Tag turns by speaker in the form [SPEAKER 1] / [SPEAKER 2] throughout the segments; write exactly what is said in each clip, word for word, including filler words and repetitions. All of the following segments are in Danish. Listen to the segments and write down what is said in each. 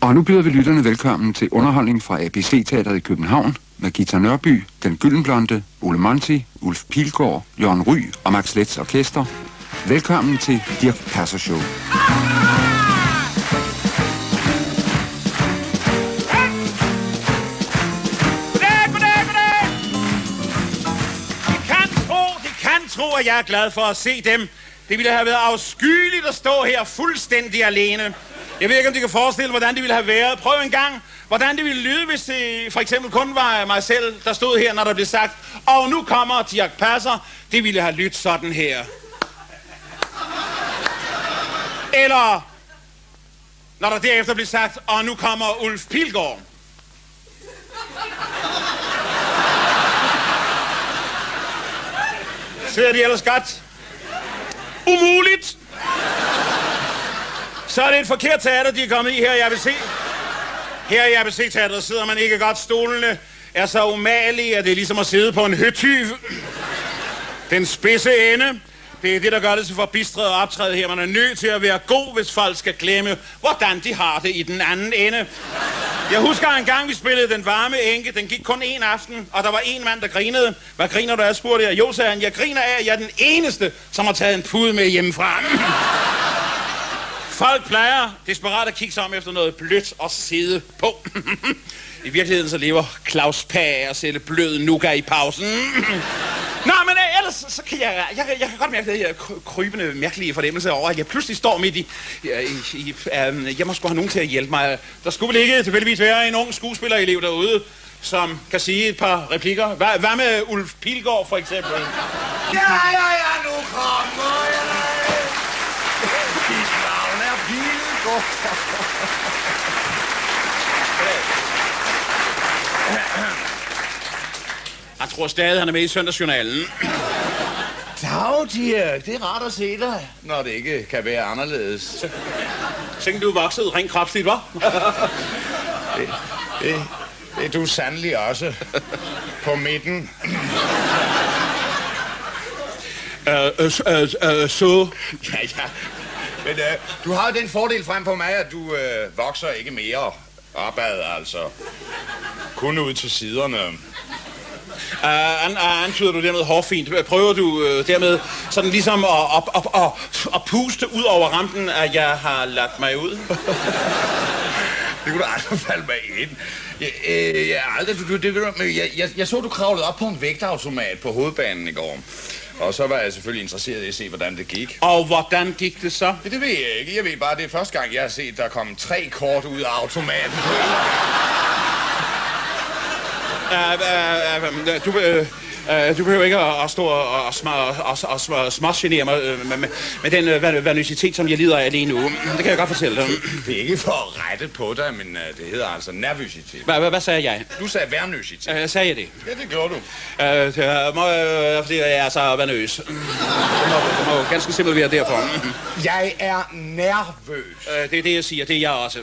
[SPEAKER 1] Og nu byder vi lytterne velkommen til underholdning fra A B C-teatret i København med Gita Nørby, Den Gyldenblonde, Ole Monti, Ulf Pilgaard, Jørgen Ry og Max Lets Orkester. Velkommen til Dirch Passer Show.
[SPEAKER 2] Tro, at jeg er glad for at se dem. Det ville have været afskyeligt at stå her fuldstændig alene. Jeg ved ikke, om de kan forestille, hvordan det ville have været. Prøv en gang, hvordan det ville lyde, hvis det for eksempel kun var mig selv, der stod her, når der blev sagt, og nu kommer Dirch Passer. Det ville have lyttet sådan her. Eller, når der derefter blev sagt, og nu kommer Ulf Pilgaard. Ser de ellers godt? Umuligt! Så er det et forkert teater, de er kommet i her i A B C. Her i A B C-teatret sidder man ikke godt. Stolene er så umagelige, at det er ligesom at sidde på en høtyv. Den spidse ende, det er det, der gør det så forbistret at optræde her. Man er nødt til at være god, hvis folk skal glemme, hvordan de har det i den anden ende. Jeg husker en gang, vi spillede Den Varme Enke. Den gik kun en aften, og der var en mand, der grinede. Hvad griner du af, spurgte jeg. Jo, sagde han, jeg griner af, at jeg er den eneste, som har taget en pude med hjemmefra. Folk plejer desperat at kigge sig om efter noget blødt at sidde på. I virkeligheden så lever Claus Pag at sætte blød nougat i pausen. Nå, men ellers så kan jeg, jeg, jeg kan godt mærke det her krybende, mærkelige fornemmelse over, at jeg pludselig står midt i, i, i um, jeg må sgu have nogen til at hjælpe mig. Der skulle vel ikke tilfældigvis være en ung skuespillerelev derude, som kan sige et par replikker. Hvad, hvad med Ulf Pilgaard for eksempel?
[SPEAKER 3] Ja, ja, ja, nu kommer jeg. Dit navn er Pilgaard.
[SPEAKER 2] Han tror stadig, han er med i Søndagsjournalen.
[SPEAKER 3] Dag, Dirch. Det er rart at se dig, når det ikke kan være anderledes.
[SPEAKER 2] Tænk, du er vokset rent kropsligt, hva'?
[SPEAKER 3] det, det, det er du sandelig også. På midten.
[SPEAKER 2] Øh, øh, øh, øh, så...
[SPEAKER 3] Ja, ja. Men øh, du har jo den fordel frem på mig, at du øh, vokser ikke mere opad, altså. Kun ud til siderne.
[SPEAKER 2] Uh, an, uh, antyder du dermed hårfint? Prøver du uh, dermed sådan ligesom at, at, at, at, at puste ud over rampen, at jeg har lagt mig ud?
[SPEAKER 3] Det kunne du aldrig falde mig ind. Jeg, øh, jeg, aldrig, du, det, det, jeg, jeg, jeg så, du kravlede op på en vægtautomat på hovedbanen i går. Og så var jeg selvfølgelig interesseret i at se, hvordan det gik.
[SPEAKER 2] Og hvordan gik det så?
[SPEAKER 3] Det, det ved jeg ikke. Jeg ved bare, det er første gang, jeg har set, der kom tre kort ud af automaten.
[SPEAKER 2] Uh, uh, uh, du, uh, uh, du behøver ikke at, at stå og, og, og, og, og smågenere mig uh, med, med, med den uh, nervøsitet, som jeg lider af lige nu. Det kan jeg godt fortælle dig.
[SPEAKER 3] Det er ikke for at rette på dig, men uh, det hedder altså nervøsitet.
[SPEAKER 2] Hvad, hvad sagde jeg?
[SPEAKER 3] Du sagde vernøsitet.
[SPEAKER 2] Uh, sagde jeg det?
[SPEAKER 3] Ja, det gjorde du.
[SPEAKER 2] Uh, det må, uh, fordi jeg er så nervøs. Det må, det må ganske simpelt være derfor.
[SPEAKER 3] Jeg er nervøs.
[SPEAKER 2] Uh, det er det, jeg siger. Det er jeg også.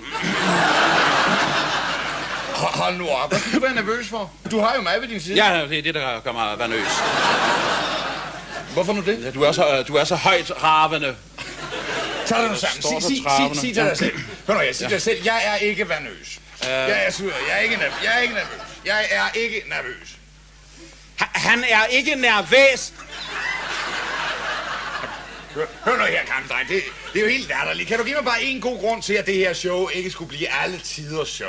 [SPEAKER 3] Hold nu op. Hvad skal du være nervøs for? Du har jo mig ved din side.
[SPEAKER 2] Ja, det er det, der gør mig nervøs.
[SPEAKER 3] Hvorfor nu det?
[SPEAKER 2] Du er så, du er så højt ravende.
[SPEAKER 3] Så er det nu sammen. Sig, sig, sig, sig til dig selv. Hør nu, jeg siger til dig selv. Jeg er ikke nervøs. Uh... Jeg er sur. Jeg er ikke nervøs. Jeg er ikke nervøs. Jeg er ikke nervøs.
[SPEAKER 2] Han er ikke nervøs.
[SPEAKER 3] Hør, hør nu her, kamp-dreng. Det, det er jo helt latterligt. Kan du give mig bare en god grund til, at det her show ikke skulle blive alle tiders show?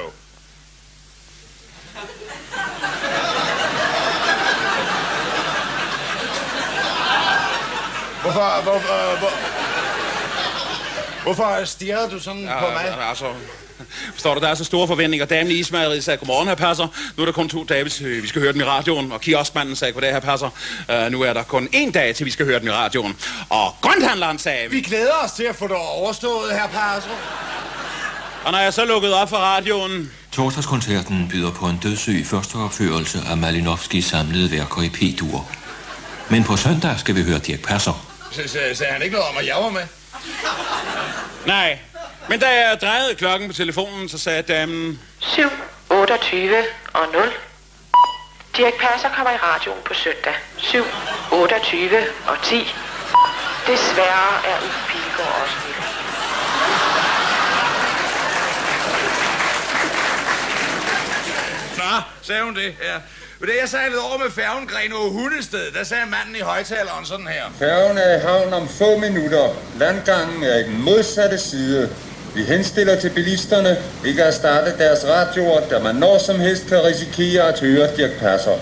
[SPEAKER 3] Hvorfor, hvorfor, hvor, hvorfor stirrede du sådan ja, på mig?
[SPEAKER 2] Ja, altså, forstår du, der er så store forventninger. Damen i ismejeriet sagde, godmorgen, herr Passer. Nu er der kun to dage, hvis vi skal høre den i radioen. Og kioskmanden sagde, goddag, herr Passer. Uh, nu er der kun én dag, til vi skal høre den i radioen. Og grønthandleren sagde...
[SPEAKER 3] Vi glæder os til at få det overstået, herr Passer.
[SPEAKER 2] Og når jeg så lukkede op for radioen...
[SPEAKER 4] Torsdagskoncerten byder på en dødssyg førsteopførelse af Malinovskis samlede værker i P-dur. Men på søndag skal vi høre Dirch Passer.
[SPEAKER 3] Sagde han ikke noget om, at jeg var med?
[SPEAKER 2] Nej, men da jeg drejede klokken på telefonen, så sagde damen...
[SPEAKER 5] syv, otteogtyve og nul. Dirch Passer kommer i radioen på søndag. syv, otteogtyve og ti. Desværre er Ulf Pilgaard også med.
[SPEAKER 3] sagde hun det, ja. Men da jeg sejlede over med færgen Grenaa Hundested, der sagde manden i højtaleren sådan her.
[SPEAKER 6] Færgen er i havn om få minutter. Landgangen er i den modsatte side. Vi henstiller til bilisterne ikke at starte deres radioer, da man når som helst kan risikere at høre Dirch Passer.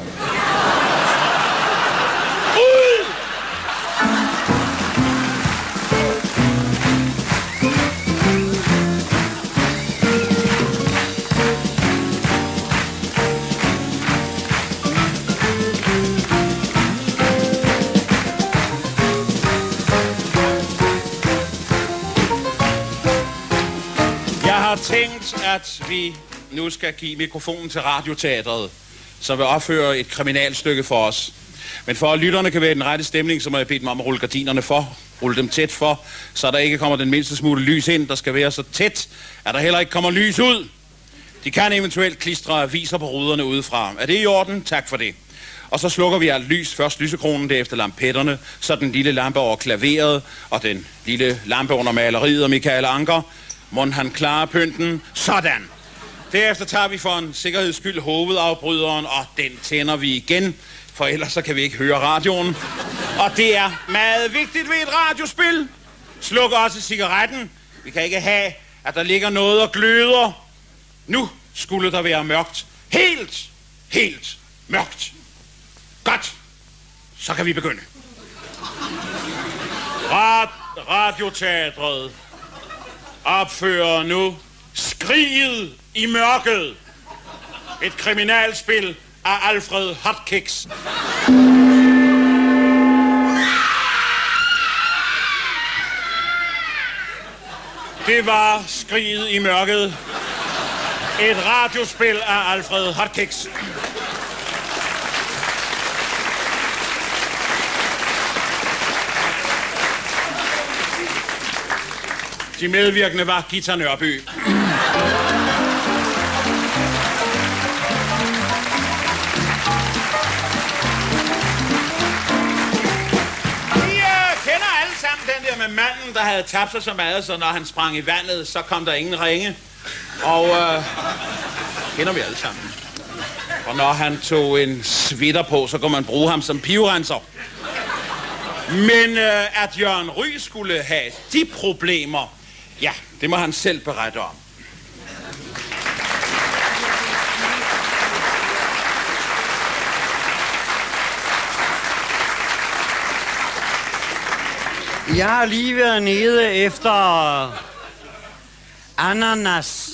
[SPEAKER 2] Tænkt, at vi nu skal give mikrofonen til Radioteatret, som vil opføre et kriminalstykke for os. Men for at lytterne kan være i den rette stemning, så må jeg bede dem om at rulle gardinerne for, rulle dem tæt for, så der ikke kommer den mindste smule lys ind. Der skal være så tæt, at der heller ikke kommer lys ud. De kan eventuelt klistre aviser på ruderne udefra. Er det i orden? Tak for det. Og så slukker vi alt lys. Først lysekronen, derefter lampetterne, så den lille lampe over klaveret, og den lille lampe under maleriet af Michael Anker. Mon han klarer pynten. Sådan. Derefter tager vi for en sikkerheds skyld hovedafbryderen, og den tænder vi igen, for ellers så kan vi ikke høre radioen. Og det er meget vigtigt ved et radiospil. Sluk også cigaretten. Vi kan ikke have, at der ligger noget og gløder. Nu skulle der være mørkt. Helt, helt mørkt. Godt. Så kan vi begynde. Rad Radioteatret opfører nu Skriget i mørket. Et kriminalspil af Alfred Hotkiks. Det var Skriget i mørket. Et radiospil af Alfred Hotkiks. De medvirkende var Githa Nørby. Den der med manden, der havde tabt sig så meget, så når han sprang i vandet, så kom der ingen ringe. Og øh, kender vi alle sammen. Og når han tog en sweater på, så kunne man bruge ham som pivrenser. Men øh, at Jørgen Ryg skulle have de problemer, ja, det må han selv berette om.
[SPEAKER 7] Jeg har lige været nede efter ananas.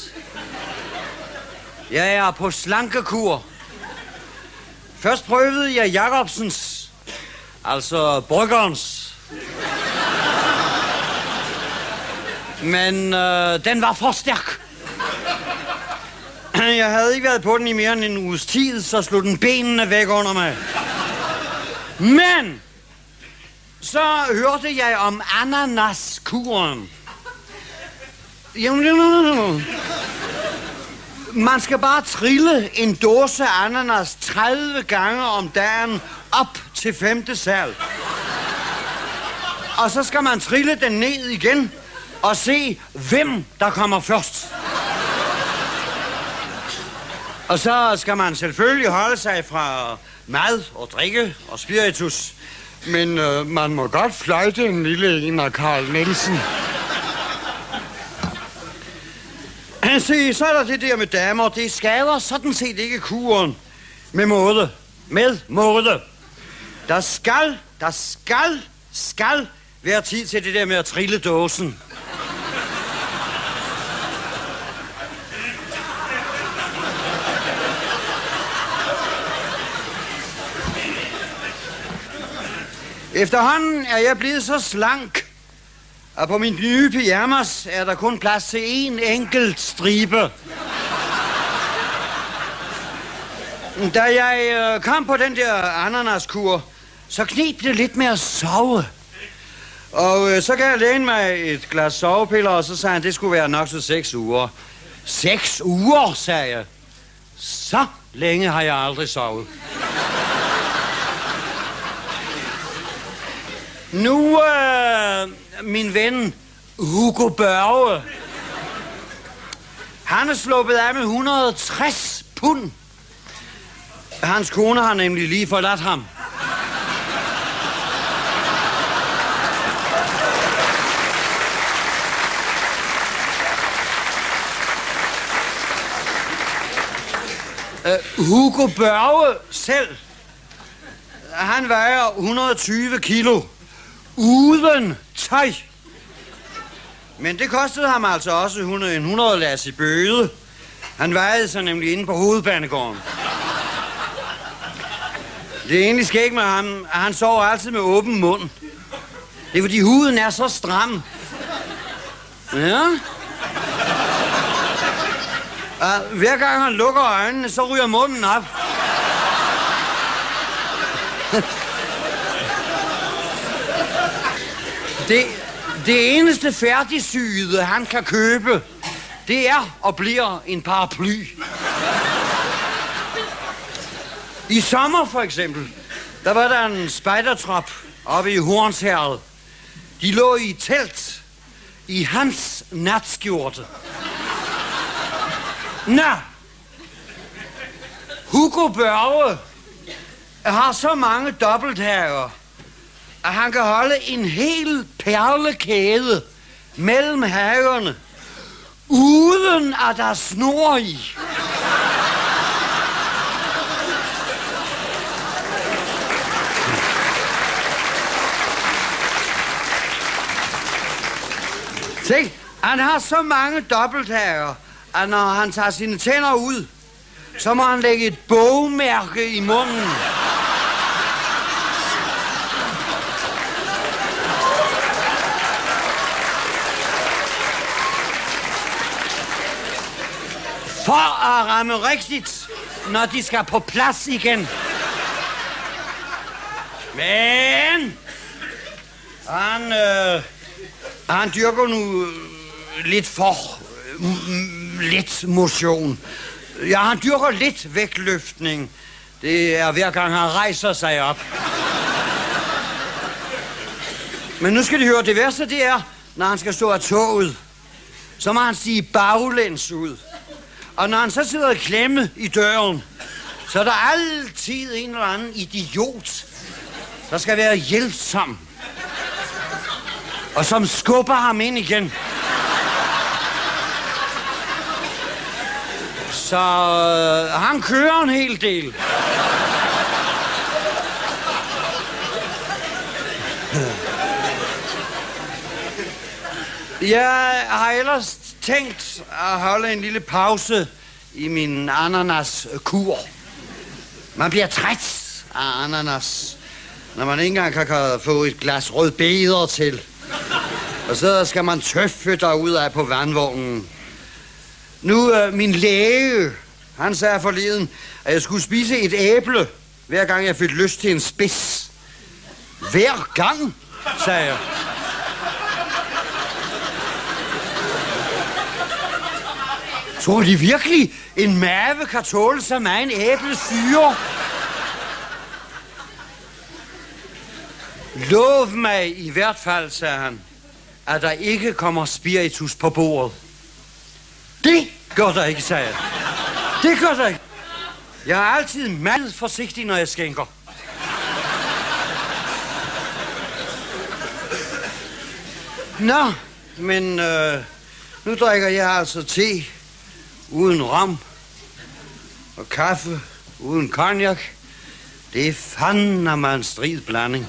[SPEAKER 7] Jeg er på slankekur. Først prøvede jeg Jacobsens, altså bryggerens. Men øh, den var for stærk. Jeg havde ikke været på den i mere end en uges tid, så slog den benene væk under mig. Men så hørte jeg om ananaskuren. Man skal bare trille en dåse ananas tredive gange om dagen op til femte sal. Og så skal man trille den ned igen og se, hvem der kommer først. Og så skal man selvfølgelig holde sig fra mad og drikke og spiritus. Men øh, man må godt fløjte en lille en af Carl Nielsen. Se, så er der det der med damer. Det skader sådan set ikke kuren. Med måde. Med måde. Der skal, der skal, skal være tid til det der med at trille dåsen. Efterhånden er jeg blevet så slank, og på min nye pyjamas er der kun plads til én enkelt stribe. Da jeg kom på den der ananaskur, så kneb det lidt med at sove. Og så gav jeg lægen mig et glas sovepiller, og så sagde han, det skulle være nok så seks uger. Seks uger, sagde jeg. Så længe har jeg aldrig sovet. Nu, øh, min ven Hugo Børge, han er sluppet af med et hundrede og tres pund. Hans kone har nemlig lige forladt ham. Uh, Hugo Børge selv, han vejer et hundrede og tyve kilo, uden tøj. Men det kostede ham altså også en hundrede lads i bøde. Han vejede sig nemlig inde på Hovedbanegården. Det er egentlig skægt med ham, at han sover altid med åben mund. Det er fordi huden er så stram. Ja. Uh, hver gang han lukker øjnene, så ryger munden op. det, det eneste færdigsyede, han kan købe, det er og bliver en paraply. I sommer for eksempel, der var der en spejdertrop oppe i Hornsherred. De lå i telt i hans natskjorte. Nå, Hugo Børge har så mange dobbelthager, at han kan holde en hel perlekæde mellem haverne, uden at der er snor i. Se, han har så mange dobbelthager, at når han tager sine tænder ud, så må han lægge et bogmærke i munden. For at ramme rigtigt, når de skal på plads igen. Men han, øh, han dyrker nu lidt for lidt motion. Ja, han dyrker lidt vægtløftning. Det er hver gang han rejser sig op. Men nu skal de høre, det værste det er, når han skal stå af toget, så må han sige baglæns ud. Og når han så sidder i klemme i døren, så er der altid en eller anden idiot, der skal være hjælpsom. Og som skubber ham ind igen. Så øh, han kører en hel del. Jeg har ellers tænkt at holde en lille pause i min ananas-kur. Man bliver træt af ananas, når man ikke engang kan få et glas rødbeder til. Og så skal man tøffe derud af på vandvognen. Nu, øh, min læge, han sagde forleden, at jeg skulle spise et æble, hver gang jeg fik lyst til en spids. Hver gang, sagde jeg. Tror de virkelig, en mave kan tåle så meget en æblesyre? Lov mig i hvert fald, sagde han, at der ikke kommer spiritus på bordet. Det gør der ikke, sagde jeg. Det gør der ikke. Jeg er altid meget forsigtig, når jeg skænker. Nå, men øh, nu drikker jeg altså te uden rom og kaffe uden cognac. Det er fandme en strid blanding.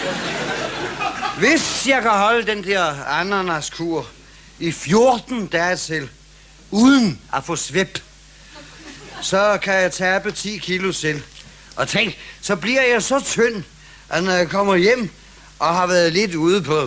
[SPEAKER 7] Hvis jeg kan holde den der ananaskur i fjorten dage til, uden at få svip, så kan jeg tabe ti kilo selv. Og tænk, så bliver jeg så tynd, at når jeg kommer hjem og har været lidt ude på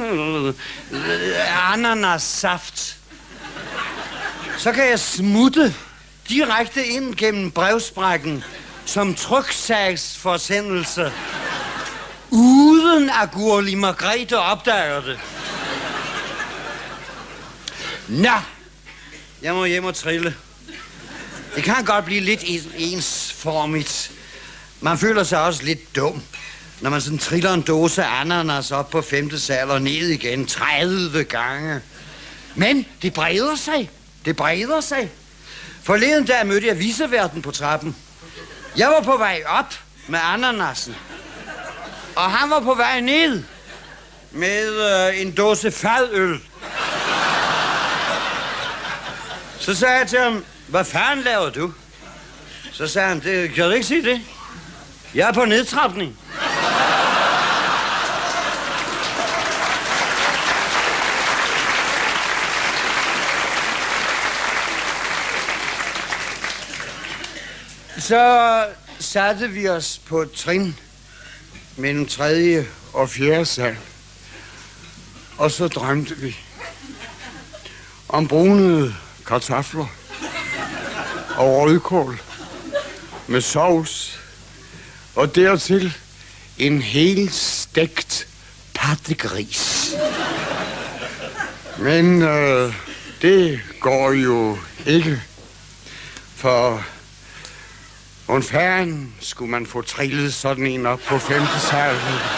[SPEAKER 7] ananassaft, så kan jeg smutte direkte ind gennem brevsprækken som tryksagsforsendelse, uden at Gurli Margrethe opdager det. Nå, jeg må hjem og trille. Det kan godt blive lidt ensformigt. Man føler sig også lidt dum, når man sådan triller en dåse ananas op på femte sal og ned igen tredive gange. Men det breder sig. Det breder sig. Forleden dag mødte jeg viceværten på trappen. Jeg var på vej op med ananasen, og han var på vej ned med øh, en dåse fadøl. Så sagde jeg til ham, hvad fanden laver du? Så sagde han, det, kan du ikke sige det? Jeg er på nedtrapning. Så satte vi os på et trin mellem tredje og fjerde sal. Og så drømte vi om brunede kartofler og rødkål med sovs. Og dertil en helt stegt pattegris. Men øh, det går jo ikke, for hvordan fanden skulle man få trillet sådan en op på femte sal?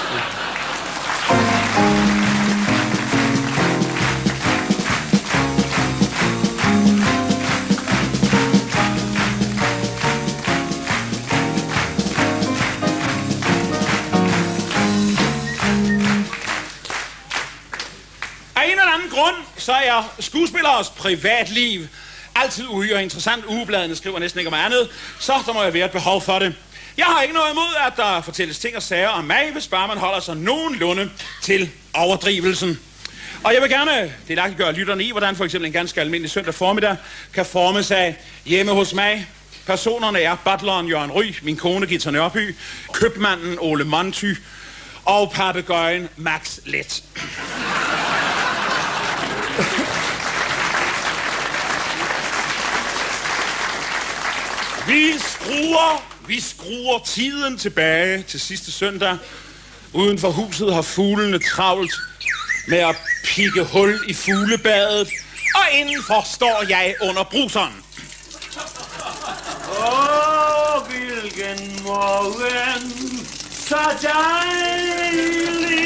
[SPEAKER 2] Så er skuespilleres privatliv altid uhyre interessant. Ugebladene skriver næsten ikke om andet, så der må jeg være et behov for det. Jeg har ikke noget imod, at der fortælles ting og sager om mig, hvis bare man holder sig nogenlunde til overdrivelsen. Og jeg vil gerne delagtiggøre lytterne i, hvordan for eksempel en ganske almindelig søndag formiddag kan forme sig hjemme hos mig. Personerne er butleren Jørgen Ry, min kone Gita Nørby, købmanden Ole Monty og papegøjen Max Let. Vi skruer, vi skruer tiden tilbage til sidste søndag. Uden for huset har fuglene travlt med at pikke hul i fuglebadet. Og indenfor står jeg under bruseren.
[SPEAKER 7] Åh, oh, hvilken morgen, så dejlig.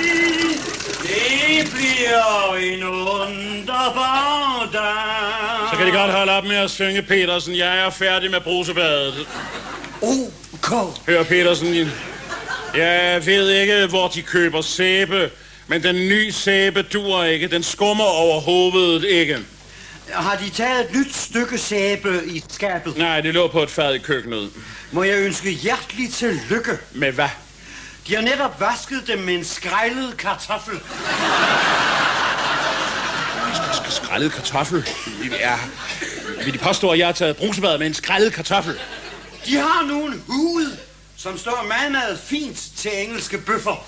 [SPEAKER 7] Det bliver en underbar dag.
[SPEAKER 2] Så kan de godt holde op med at synge, Petersen. Jeg er færdig med brusebadet.
[SPEAKER 7] Ok.
[SPEAKER 2] Hør, Petersen. Jeg ved ikke, hvor de køber sæbe, men den nye sæbe duer ikke. Den skummer over hovedet ikke.
[SPEAKER 7] Har de taget et nyt stykke sæbe i skabet?
[SPEAKER 2] Nej, det lå på et fad i køkkenet.
[SPEAKER 7] Må jeg ønske hjertelig tillykke?
[SPEAKER 2] Med hvad?
[SPEAKER 7] De har netop vasket dem med en skrællet kartoffel.
[SPEAKER 2] Skrællet kartoffel? Ja. Vil de påstå, at jeg har taget brusebad med en skrællet kartoffel?
[SPEAKER 7] De har nu en hud, som står mandet fint til engelske bøffer.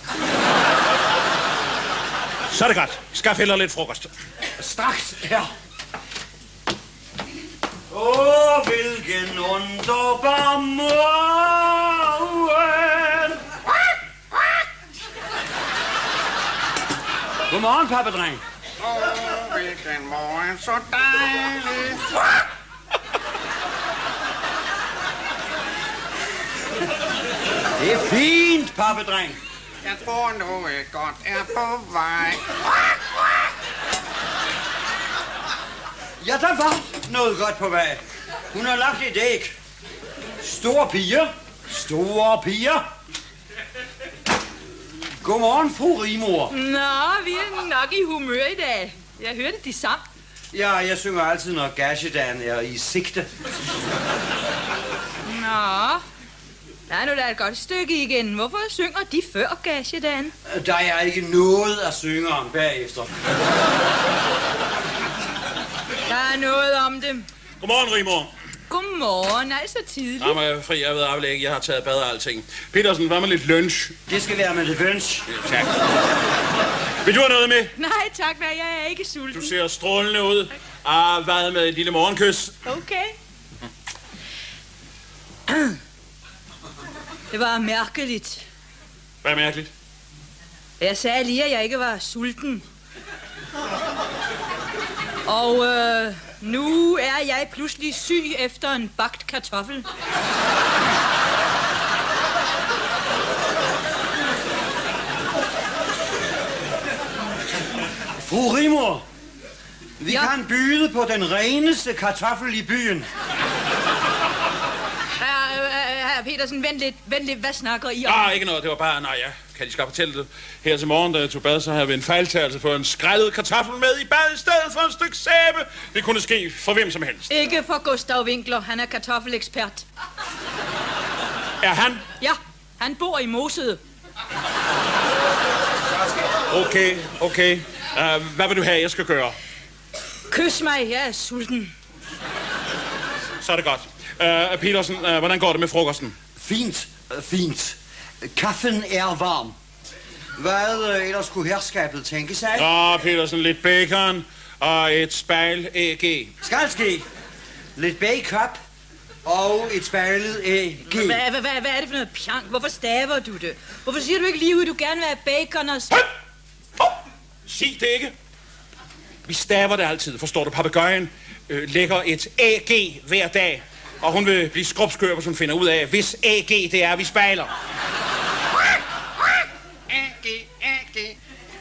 [SPEAKER 2] Så er det godt. Skaf heller lidt frokost.
[SPEAKER 7] Straks her. Åh, oh, hvilken underbar morgen. Godmorgen, pappedreng.
[SPEAKER 8] Åh, oh, hvilken morgen, så dejlig.
[SPEAKER 7] Det er fint, pappedreng.
[SPEAKER 8] Jeg tror noget godt er på vej.
[SPEAKER 7] Ja, der var noget godt på vej. Hun har lagt et æg. Store piger. Store piger. Godmorgen, fru Rimor.
[SPEAKER 9] Nå, vi er nok i humør i dag. Jeg hørte de sang.
[SPEAKER 7] Ja, jeg synger altid, når gagedagen er i sigte.
[SPEAKER 9] Nå, der er nu da et godt stykke igen. Hvorfor synger de før gagedagen?
[SPEAKER 7] Der er ikke noget at synge om bagefter.
[SPEAKER 9] Der er noget om dem.
[SPEAKER 2] Godmorgen, Rimor.
[SPEAKER 9] Godmorgen, altså tidligt.
[SPEAKER 2] Nej, men jeg er fri, jeg ved aflægge. Jeg har taget bad og alting. Petersen, hvad med lidt lunch?
[SPEAKER 7] Det skal være med lidt lunch.
[SPEAKER 2] Ja, tak. Vil du have noget med?
[SPEAKER 9] Nej, tak, hvad jeg er ikke sulten.
[SPEAKER 2] Du ser strålende ud. Ah, hvad med et lille morgenkys?
[SPEAKER 9] Okay. Det var mærkeligt.
[SPEAKER 2] Hvad er mærkeligt?
[SPEAKER 9] Jeg sagde lige, at jeg ikke var sulten. Og øh, nu er jeg pludselig syg efter en bagt kartoffel.
[SPEAKER 7] Fru Rimor, vi
[SPEAKER 9] ja.
[SPEAKER 7] kan byde på den reneste kartoffel i byen.
[SPEAKER 9] Uh, uh, herr Petersen, vent lidt, vent lidt, hvad snakker I om?
[SPEAKER 2] Ah, ikke noget, det var bare, nej, ja, kan de skal fortælle det. Her til morgen, da jeg tog bad, så havde vi en fejltagelse for en skrællet kartoffel med i bad i stedet for et stykke sæbe. Det kunne ske for hvem som helst.
[SPEAKER 9] Ikke for Gustav Winkler, han er kartoffelekspert.
[SPEAKER 2] Er han?
[SPEAKER 9] Ja, han bor i Mosede.
[SPEAKER 2] Okay, okay. Uh, hvad vil du have, jeg skal gøre?
[SPEAKER 9] Kys mig, jeg er sulten.
[SPEAKER 2] Så er det godt. Uh, Petersen, uh, hvordan går det med frokosten?
[SPEAKER 7] Fint, uh, fint. Kaffen er varm. Hvad uh, ellers kunne herskabet tænke sig?
[SPEAKER 2] Nå, Petersen, lidt bacon og et spejl æg.
[SPEAKER 7] Skal ske. Lidt bacon og et spejlet æg.
[SPEAKER 9] Hvad, hvad, hvad, hvad er det for noget pjank? Hvorfor staver du det? Hvorfor siger du ikke lige ud, du gerne vil have bacon og...
[SPEAKER 2] Høj! Oh! Sig det ikke. Vi staver det altid, forstår du? Papegøjen øh, lægger et A G hver dag, og hun vil blive skrubskør, hvis hun finder ud af, hvis A G det er, vi spejler.
[SPEAKER 8] A G, A G.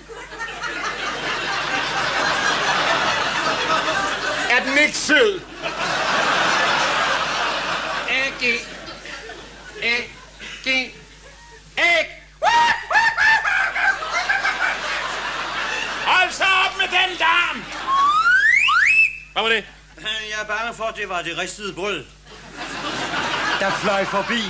[SPEAKER 2] Er den ikke sød?
[SPEAKER 8] A G. A G. Æg.
[SPEAKER 2] Hold så op med den larm! Hvad var det?
[SPEAKER 7] Jeg er bange for, at det var det ristede brød, der fløj forbi.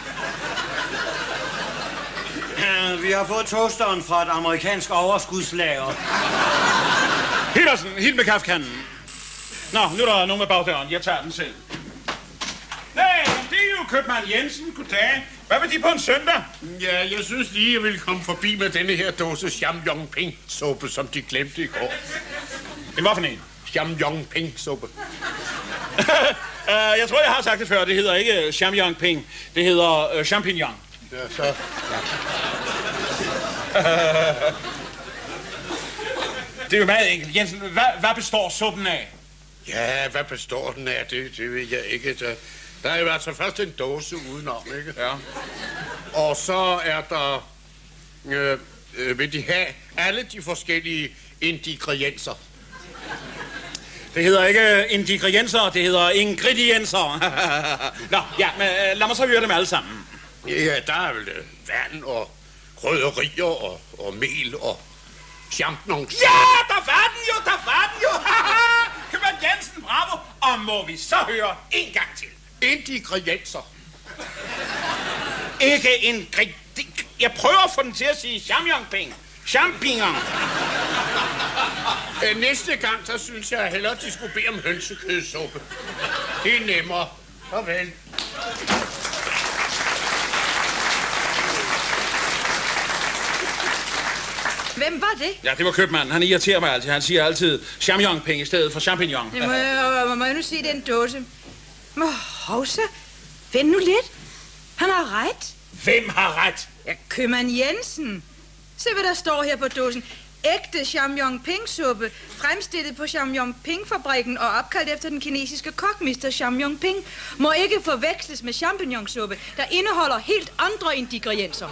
[SPEAKER 7] Vi har fået toasteren fra et amerikansk overskudslager.
[SPEAKER 2] Petersen, helt med kaffekanden. Nå, nu er der nogen med bagdøren. Jeg tager den selv. Nej, det er jo købmand Jensen. Goddag. Hvad vil de på en søndag?
[SPEAKER 10] Ja, jeg synes lige, jeg ville komme forbi med denne her dåse Chamyong-ping-suppe, som de glemte i går.
[SPEAKER 2] Det var for en?
[SPEAKER 10] Chamyong-ping-suppe.
[SPEAKER 2] uh, jeg tror, jeg har sagt det før. Det hedder ikke Chamyong-ping. Det hedder uh, champignon.
[SPEAKER 10] Ja, så... Ja.
[SPEAKER 2] Det er jo meget enkelt. Jensen, hvad, hvad består suppen af?
[SPEAKER 10] Ja, hvad består den af? Det, det ved jeg ikke. Der, der er jo altså først en dåse udenom, ikke?
[SPEAKER 2] Ja.
[SPEAKER 10] Og så er der... Øh, øh, vil de have alle de forskellige ingredienser?
[SPEAKER 2] Det hedder ikke ingredienser, det hedder ingredienser. Nå, ja, men uh, lad mig så høre dem alle sammen.
[SPEAKER 10] Ja, der er vel øh, vand og krydderier og, og mel og champignons.
[SPEAKER 2] Ja, der var den jo, der var den jo. Købmand Jensen, bravo. Og må vi så høre en gang til.
[SPEAKER 10] Ingredienser.
[SPEAKER 2] Ikke ingredienser. Jeg prøver at få den til at sige champignon. Champignon.
[SPEAKER 10] Æ, næste gang, så synes jeg hellere, de skulle bede om hønsekødsuppe. Det er nemmere. Farvel.
[SPEAKER 9] Hvem var det?
[SPEAKER 2] Ja, det var købmanden. Han irriterer mig altid. Han siger altid champignon-penge i stedet for champignon.
[SPEAKER 9] Det må, jeg, må jeg nu sige, det er en dåse. Må hovsa. Vent nu lidt. Han har ret.
[SPEAKER 2] Hvem har ret?
[SPEAKER 9] Ja, købmand Jensen. Se, hvad der står her på dåsen. Ægte champignon-ping-suppe, fremstillet på champignon-ping-fabrikken og opkaldt efter den kinesiske kok, mister champignon-ping, må ikke forveksles med champignonsuppe, der indeholder helt andre ingredienser.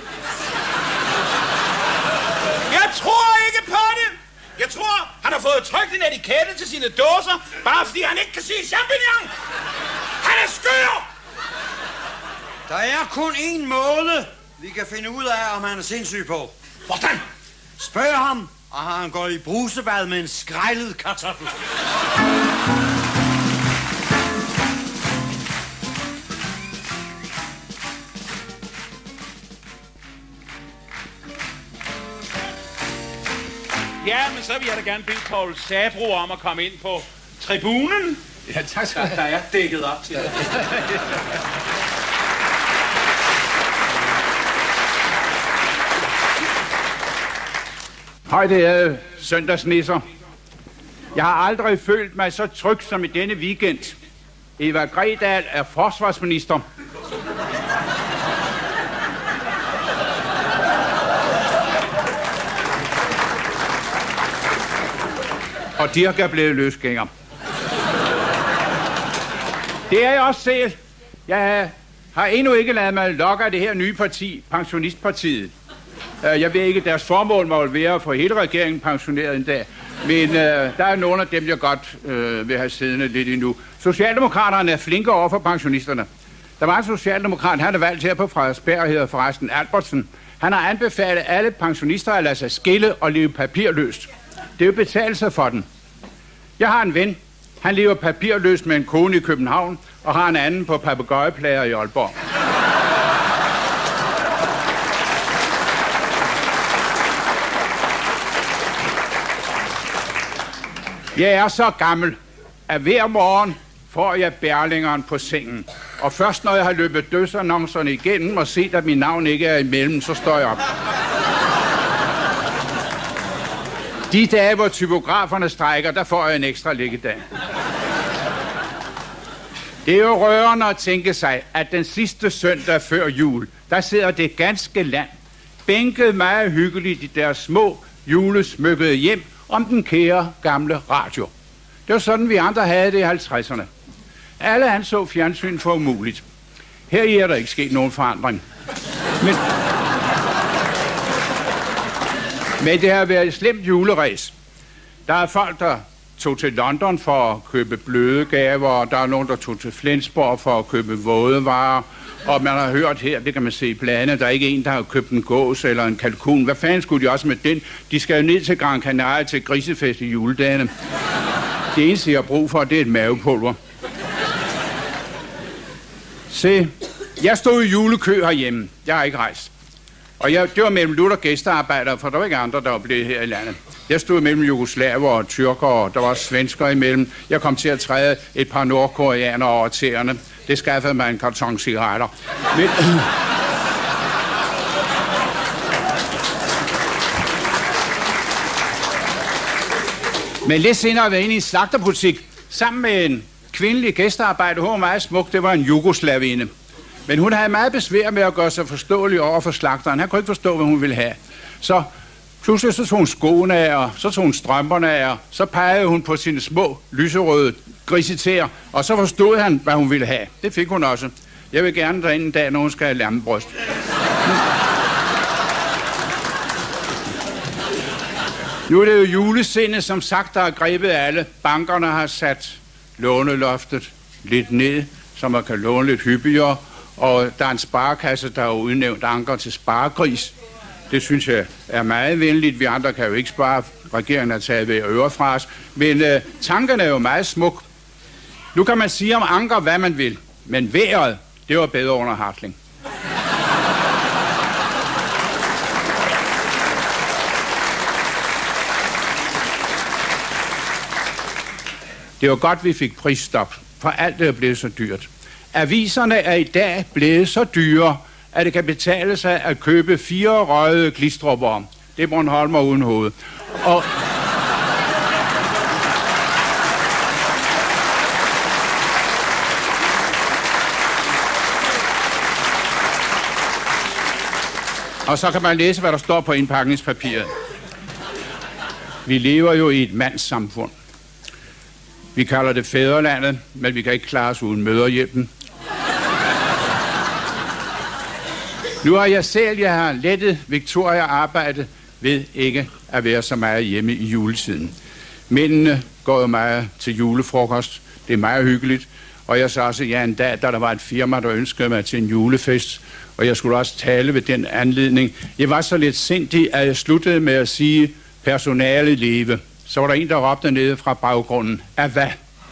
[SPEAKER 2] Jeg tror ikke på det! Jeg tror, han har fået trykt en etikette til sine dåser, bare fordi han ikke kan sige champignon! Han er skør!
[SPEAKER 7] Der er kun én måde, vi kan finde ud af, om han er sindssyg på.
[SPEAKER 2] Hvordan?
[SPEAKER 7] Spørg ham, og han går i brusebad med en skrællet kartoffel.
[SPEAKER 2] Ja, men så vil jeg da gerne bede Poul Sabro om at komme ind på tribunen.
[SPEAKER 11] Ja, tak skal du have. Der er dækket op til det.
[SPEAKER 12] Hej, det er søndagsnisser. Jeg har aldrig følt mig så tryg som i denne weekend. Eva Gredal er forsvarsminister. Og Dirk er blevet løsgænger. Det er jeg også selv. Jeg har endnu ikke ladet mig lokke af det her nye parti, Pensionistpartiet. Jeg ved ikke, deres formål må være at få hele regeringen pensioneret en dag. Men uh, der er nogle af dem, jeg godt uh, vil have siddende lidt endnu. Socialdemokraterne er flinke over for pensionisterne. Der var en socialdemokrat, han er valgt her på Frederiksberg, og hedder forresten Albertsen. Han har anbefalet alle pensionister at lade sig skille og leve papirløst. Det er jo betalt for den. Jeg har en ven. Han lever papirløst med en kone i København, og har en anden på papegøjeplager i Aalborg. Jeg er så gammel, at hver morgen får jeg Berlingeren på sengen. Og først når jeg har løbet dødsannoncerne igennem og set, at min navn ikke er imellem, så står jeg op. De dage, hvor typograferne strækker, der får jeg en ekstra liggedag. Det er jo rørende at tænke sig, at den sidste søndag før jul, der sidder det ganske land bænket meget hyggeligt i deres små julesmykkede hjem om den kære gamle radio. Det var sådan, vi andre havde det i halvtredserne. Alle anså fjernsyn for umuligt. Her er der ikke sket nogen forandring. Men, men det har været et slemt juleræs. Der er folk, der tog til London for at købe bløde gaver, og der er nogen, der tog til Flensborg for at købe våde varer. Og man har hørt her, det kan man se i bladene, der er ikke en, der har købt en gås eller en kalkun. Hvad fanden skulle de også med den? De skal jo ned til Gran Canaria til grisefest i juledagene. Det eneste, jeg har brug for, det er et mavepulver. Se, jeg stod i julekø herhjemme. Jeg har ikke rejst. Og jeg, det var mellem lutter gæstearbejdere, for der var ikke andre, der var blevet her i landet. Jeg stod mellem jugoslaver og tyrker, og der var svensker imellem. Jeg kom til at træde et par nordkoreanere over tæerne. Det skaffede mig en karton cigaretter. Men, Men lidt senere var jeg inde i en slagterbutik sammen med en kvindelig gæstearbejder. Hun var meget smuk. Det var en jugoslavine. Men hun havde meget besvær med at gøre sig forståelig over for slagteren. Han kunne ikke forstå, hvad hun ville have. Så pludselig så tog hun skoene af, og så tog hun strømperne af, og så pegede hun på sine små, lyserøde grisetæer, og så forstod han, hvad hun ville have. Det fik hun også. Jeg vil gerne derind en dag, når hun skal have lammebryst. Nu er det jo julesindet, som sagt, der har grebet alle. Bankerne har sat låneloftet lidt ned, så man kan låne lidt hyppigere. Og der er en sparekasse, der har udnævnt anker til sparegris. Det synes jeg er meget venligt. Vi andre kan jo ikke spare. Regeringen har taget ved øre fra os. Men øh, tankerne er jo meget smuk. Nu kan man sige om anker, hvad man vil. Men vejret, det var bedre under Hartling. Det var godt, vi fik prisstop, for alt det er blevet så dyrt. Aviserne er i dag blevet så dyre, at det kan betale sig at købe fire røde Glistrupper. Det er Bornholmer uden hoved. Og Og så kan man læse, hvad der står på indpakningspapiret. Vi lever jo i et mandssamfund. Vi kalder det fædrelandet, men vi kan ikke klare os uden møderhjælpen. Nu har jeg selv, jeg har lettet Victoria-arbejdet ved ikke at være så meget hjemme i juletiden. Mændene går jo meget til julefrokost. Det er meget hyggeligt. Og jeg sagde også, ja, en dag, da der var et firma, der ønskede mig til en julefest, og jeg skulle også tale ved den anledning. Jeg var så lidt sindig, at jeg sluttede med at sige, personale leve. Så var der en, der råbte nede fra baggrunden. Af hvad?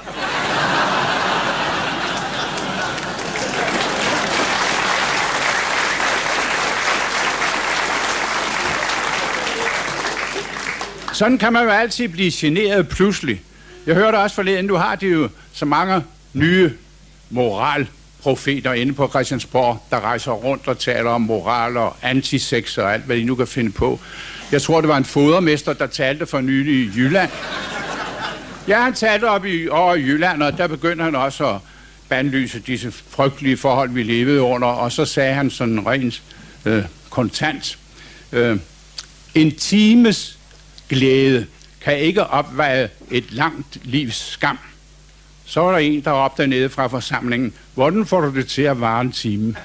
[SPEAKER 12] Sådan kan man jo altid blive generet pludselig. Jeg hørte også forleden, du har det jo så mange nye moralprofeter inde på Christiansborg, der rejser rundt og taler om moral og antisex og alt, hvad de nu kan finde på. Jeg tror, det var en fodermester, der talte for nylig i Jylland. Ja, han talte op i, over i Jylland, og der begyndte han også at bandlyse disse frygtelige forhold, vi levede under, og så sagde han sådan rent øh, kontant, øh, en times glæde kan ikke opveje et langt livs skam. Så var der en, der råbte nede fra forsamlingen, hvordan får du det til at vare en time?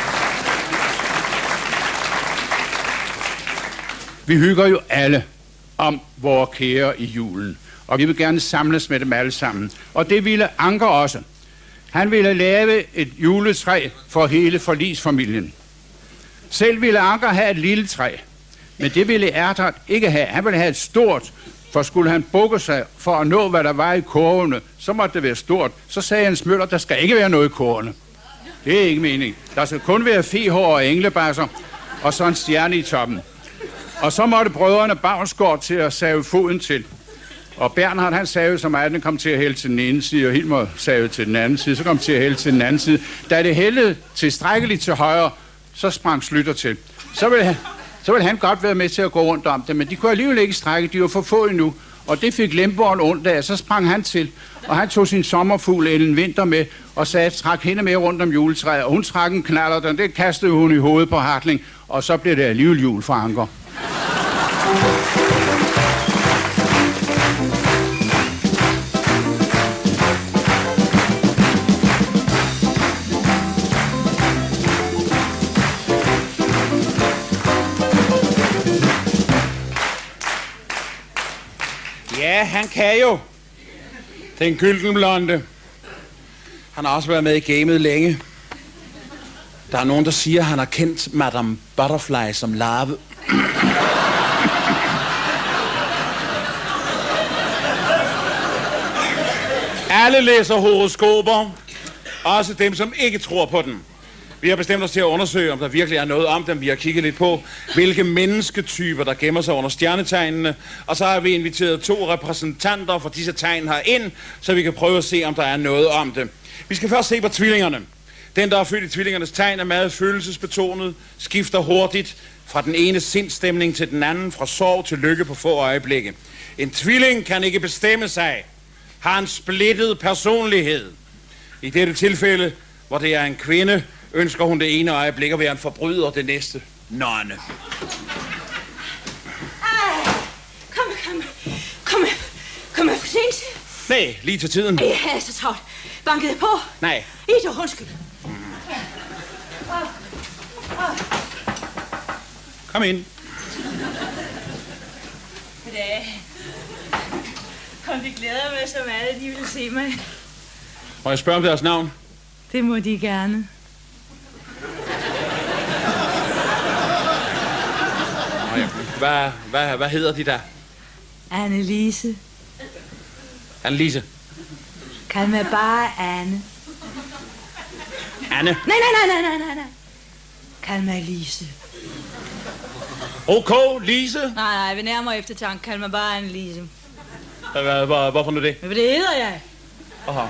[SPEAKER 12] Vi hygger jo alle om vores kære i julen. Og vi vil gerne samles med dem alle sammen. Og det ville Anker også. Han ville lave et juletræ for hele forlisfamilien. Selv ville Anker have et lille træ. Men det ville Erdert ikke have. Han ville have et stort, for skulle han bukke sig for at nå, hvad der var i kurvene, så måtte det være stort. Så sagde Jens Møller, der skal ikke være noget i kurvene. Det er ikke meningen. Der skal kun være fehår og englebasser, og så en stjerne i toppen. Og så måtte brødrene Bavnsgaard til at save foden til. Og Bernhard, han savede så meget, den kom til at hælde til den ene side, og Hilmer savede til den anden side, så kom til at hælde til den anden side. Da det hældede tilstrækkeligt til højre, så sprang Slytter til. Så ville, han, så ville han godt være med til at gå rundt om det, men de kunne alligevel ikke strække, de var for få endnu. Og det fik Lemborgen ondt af, så sprang han til. Og han tog sin sommerfugl Ellen Vinter med, og sagde, træk hende med rundt om juletræet. Og hun trak en knaller, og det kastede hun i hovedet på Hartling, og så blev det alligevel jul for Anker.
[SPEAKER 2] Ja, han kan jo. Den gyldenblonde. Han har også været med i gamet længe. Der er nogen, der siger, at han har kendt Madame Butterfly som larve. Alle læser horoskoper. Også dem, som ikke tror på dem. Vi har bestemt os til at undersøge, om der virkelig er noget om dem. Vi har kigget lidt på, hvilke mennesketyper, der gemmer sig under stjernetegnene. Og så har vi inviteret to repræsentanter for disse tegn herind, så vi kan prøve at se, om der er noget om det. Vi skal først se på tvillingerne. Den, der er født i tvillingernes tegn, er meget følelsesbetonet, skifter hurtigt fra den ene sindstemning til den anden, fra sorg til lykke på få øjeblikke. En tvilling kan ikke bestemme sig, har en splittet personlighed. I dette tilfælde, hvor det er en kvinde, ønsker hun det ene øjeblik at være en forbryder, det næste nonne.
[SPEAKER 9] Kom, kom, kom, kom for sent.
[SPEAKER 2] Nej, lige til tiden.
[SPEAKER 9] Jeg er så travlt. Bankede på.
[SPEAKER 2] Nej.
[SPEAKER 9] Ito, undskyld.
[SPEAKER 2] Kom ind.
[SPEAKER 9] Goddag. Kom, vi glæder mig så meget, at de vil se mig.
[SPEAKER 2] Må jeg spørge om deres navn?
[SPEAKER 9] Det må de gerne.
[SPEAKER 2] Hvad, hvad, hvad hedder de der?
[SPEAKER 9] Annelise.
[SPEAKER 2] Annelise.
[SPEAKER 9] Kald mig bare Anne.
[SPEAKER 2] Anne.
[SPEAKER 9] Nej, nej, nej, nej, nej, nej. Kald mig Lise.
[SPEAKER 2] Ok, Lise.
[SPEAKER 9] Nej, nej, ved nærmere eftertanke. Kald mig bare Annelise.
[SPEAKER 2] Hvor, hvor, hvorfor nu det?
[SPEAKER 9] Men det hedder jeg.
[SPEAKER 2] Aha.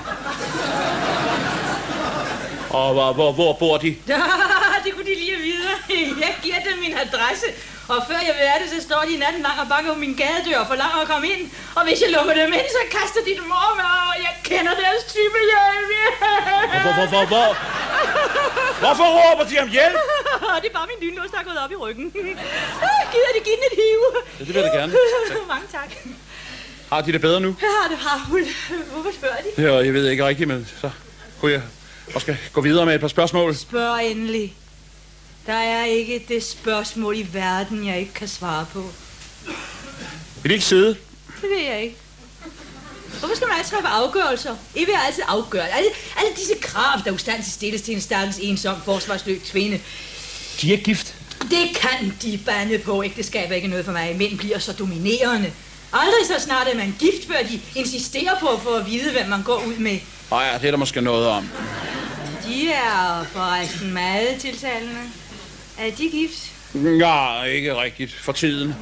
[SPEAKER 2] Og hvor, hvor, hvor bor de?
[SPEAKER 9] Det kunne de lige vide. Jeg giver dem min adresse. Og før jeg ved det, så står de natten lang og banker på min gadedør og forlanger at komme ind. Og hvis jeg lukker dem ind, så kaster de dem over mig, og jeg kender deres type hjælp.
[SPEAKER 2] Hvor, hvor, hvor, hvor? Hvorfor råber de om hjælp?
[SPEAKER 9] Det er bare min lynlås, der er gået op i ryggen. Gider de give den et hiv?
[SPEAKER 2] Ja, det vil jeg da gerne.
[SPEAKER 9] Mange tak.
[SPEAKER 2] Har de det bedre nu?
[SPEAKER 9] Ja, det har hun. Hvorfor spørger de?
[SPEAKER 2] Ja, jeg ved ikke rigtigt, men så kunne jeg og skal gå videre med et par spørgsmål.
[SPEAKER 9] Spørg endelig. Der er ikke det spørgsmål i verden, jeg ikke kan svare på.
[SPEAKER 2] Vil de ikke sidde?
[SPEAKER 9] Det ved jeg ikke. Hvorfor skal man altid træffe afgørelser? I vil altid afgøre. Alle, alle disse krav, der ustandsigt stilles til en stakkels ensom, forsvarsløs kvinde.
[SPEAKER 2] De er ikke gift.
[SPEAKER 9] Det kan de bande på. Ægteskab er ikke noget for mig. Mænd bliver så dominerende. Aldrig så snart er man gift, før de insisterer på at få at vide, hvem man går ud med.
[SPEAKER 2] Åh ja, det er der måske noget om.
[SPEAKER 9] De er forresten meget tiltalende. Er de gift?
[SPEAKER 2] Ja, ikke rigtigt. For tiden.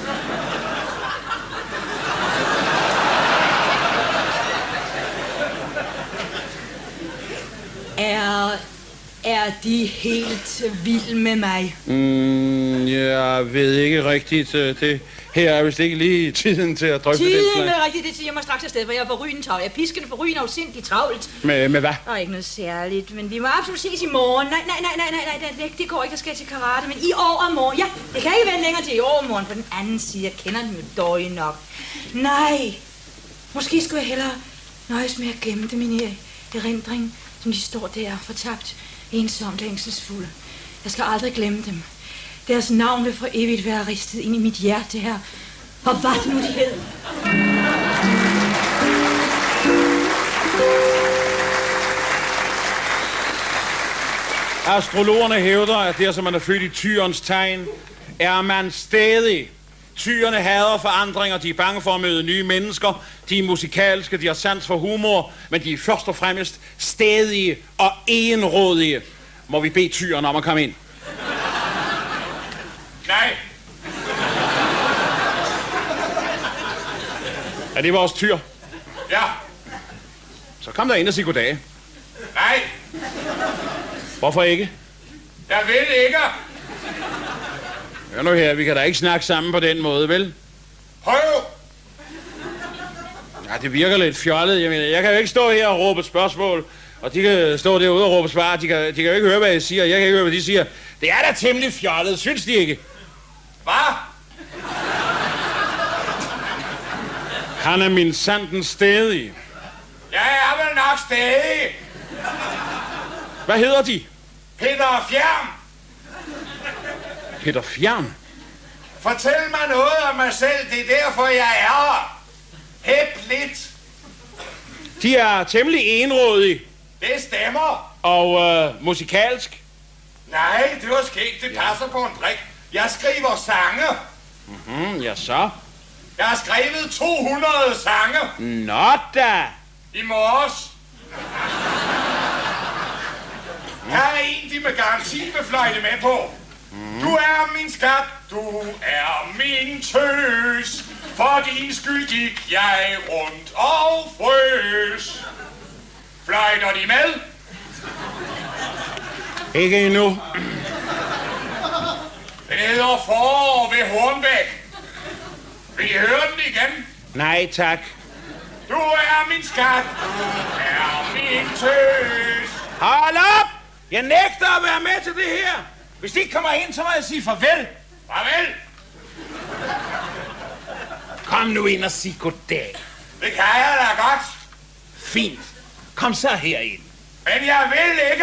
[SPEAKER 9] Er, er de helt vild med mig?
[SPEAKER 2] Mm, jeg ved ikke rigtigt. Det her er vist ikke lige tiden til at drøfte det.
[SPEAKER 9] Tiden er rigtigt, det siger mig straks afsted, for jeg er for rygende travlt. Jeg er piskende for rygende og sindssygt travlt.
[SPEAKER 2] Med, med hvad?
[SPEAKER 9] Der er ikke noget særligt, men vi må absolut ses i morgen. Nej, nej, nej, nej, nej, nej, det, det går ikke, der skal til karate, men i år og morgen. Ja, det kan ikke være længere til i år og morgen på den anden side. Jeg kender dem jo dårligt nok. Nej, måske skulle jeg hellere nøjes med at gemme dem i min erindring, som de står der fortabt, ensomt længselsfulde. Jeg skal aldrig glemme dem. Deres navn vil for evigt være ristet ind i mit hjerte her.
[SPEAKER 13] Og hvad det nu det hed?
[SPEAKER 2] Astrologerne hævder, at der, som man er født i tyrens tegn, er man stadig. Tyrene hader forandringer, de er bange for at møde nye mennesker, de er musikalske, de har sans for humor, men de er først og fremmest stadige og enrådige. Må vi bede tyrene om at komme ind?
[SPEAKER 10] Nej.
[SPEAKER 2] Er det vores tyr?
[SPEAKER 10] Ja.
[SPEAKER 2] Så kom der ind og sig goddag.
[SPEAKER 10] Nej.
[SPEAKER 2] Hvorfor ikke?
[SPEAKER 10] Jeg vil ikke.
[SPEAKER 2] Hør nu her, vi kan da ikke snakke sammen på den måde, vel?
[SPEAKER 10] Prøv.
[SPEAKER 2] Ja, det virker lidt fjollet. Jeg mener, jeg kan jo ikke stå her og råbe spørgsmål, og de kan stå derude og råbe svar. De kan, de kan jo ikke høre, hvad jeg siger, jeg kan ikke høre, hvad de siger. Det er da temmelig fjollet, synes de ikke?
[SPEAKER 10] Hvad?
[SPEAKER 2] Han er min sanden stædig.
[SPEAKER 10] Jeg er vel nok stadig.
[SPEAKER 2] Hvad hedder de?
[SPEAKER 10] Peter Fjern.
[SPEAKER 2] Peter Fjern?
[SPEAKER 10] Fortæl mig noget om mig selv, det er derfor, jeg er her. Hæb lidt.
[SPEAKER 2] De er temmelig enrådige.
[SPEAKER 10] Det stemmer.
[SPEAKER 2] Og øh, musikalsk?
[SPEAKER 10] Nej, det var skægt, det passer på en brik. Jeg skriver sange.
[SPEAKER 2] Mhm, ja så.
[SPEAKER 10] Jeg har skrevet to hundrede sange.
[SPEAKER 2] Nå da.
[SPEAKER 10] I morges. Her er en, de med garanti vil fløjte med på. Mm. Du er min skat, du er min tøs. For din skyld gik jeg rundt og frøs. Fløjter de med?
[SPEAKER 2] Ikke endnu.
[SPEAKER 10] Den hedder Forår ved Hornbæk. Vil I høre den igen?
[SPEAKER 2] Nej, tak.
[SPEAKER 10] Du er min skat, du er min tøs.
[SPEAKER 2] Hold op! Jeg nægter at være med til det her. Hvis de ikke kommer ind, så må jeg sige farvel.
[SPEAKER 10] Farvel.
[SPEAKER 2] Kom nu ind og sig goddag.
[SPEAKER 10] Det kan jeg da godt.
[SPEAKER 2] Fint. Kom så herind.
[SPEAKER 10] Men jeg vil ikke.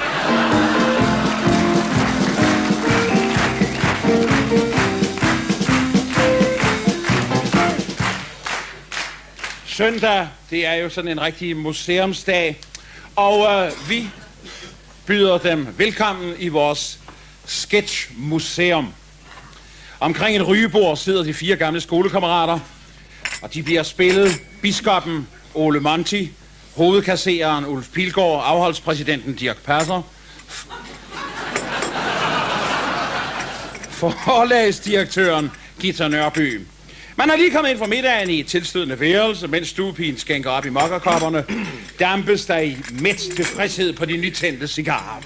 [SPEAKER 2] Søndag, det er jo sådan en rigtig museumsdag. Og øh, vi byder dem velkommen i vores sketchmuseum. Omkring et rygebord sidder de fire gamle skolekammerater, og de bliver spillet biskoppen Ole Monti, hovedkassereren Ulf Pilgaard, afholdspræsidenten Dirch Passer, forlagsdirektøren Githa Nørby. Man er lige kommet ind fra middagen i et tilstødende værelse, mens stuepigen skænker op i mokkerkopperne, dampes der i mæt tilfredshed på de nytændte cigarer.